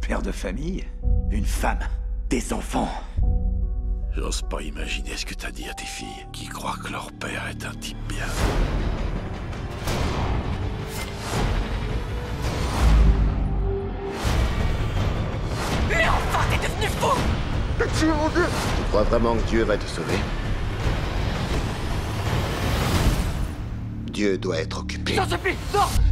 père de famille, une femme, des enfants. J'ose pas imaginer ce que t'as dit à tes filles, qui croient que leur père est un type bien. Mais enfin, t'es devenu fou! Pitié, mon Dieu! Tu crois vraiment que Dieu va te sauver? Dieu doit être occupé. J'en supplie, non!